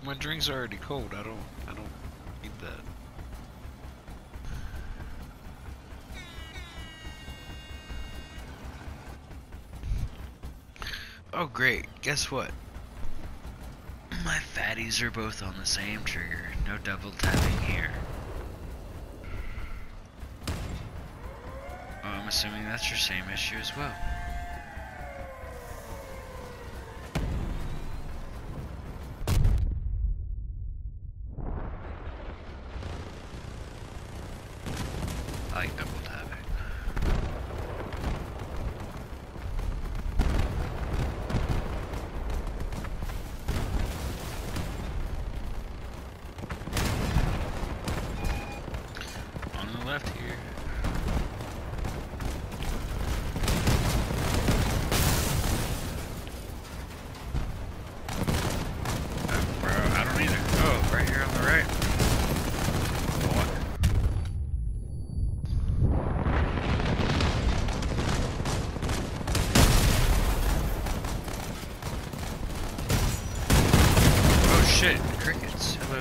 My drink's already cold. I don't need that. Oh great, guess what? My fatties are both on the same trigger. No double tapping here. Oh, I'm assuming that's your same issue as well. I like double tapping. On the left here. Bro, I don't either. Oh, right here on the right. What? Oh shit, crickets. Hello.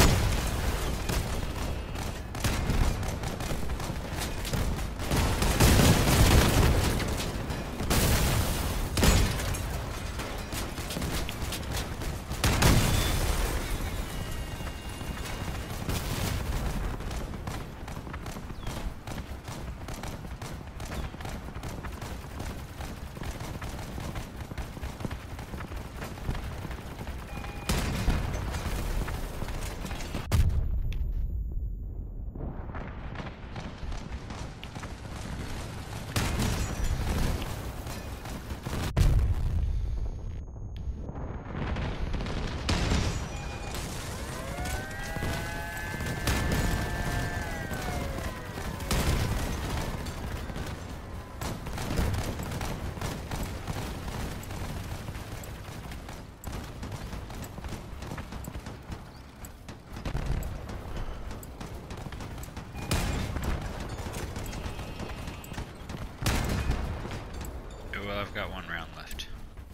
Well, I've got one round left.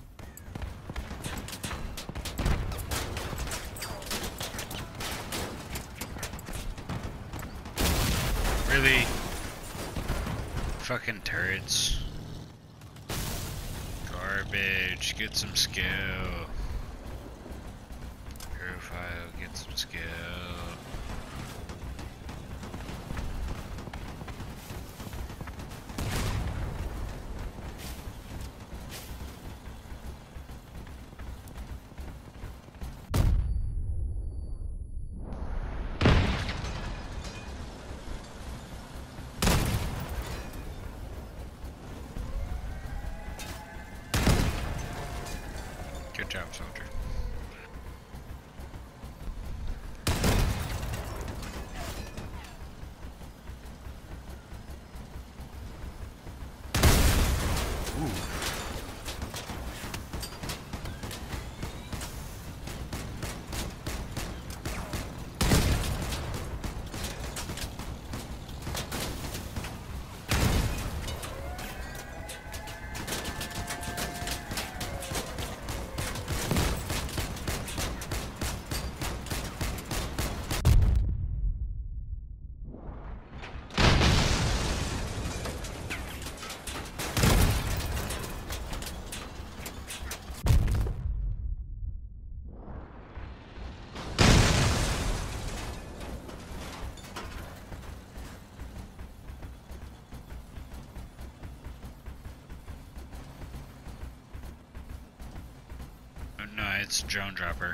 Really? Fucking turrets. Garbage. Get some skill. Profile, get some skill. Good job, soldier. Ooh. No, it's drone dropper.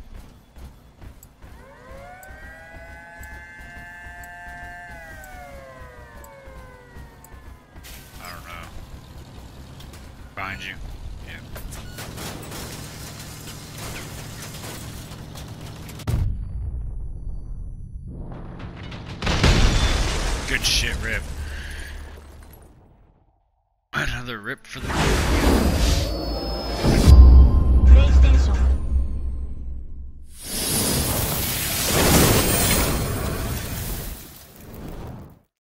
I don't know. Behind you. Yeah. Good shit, Rip. Another rip for the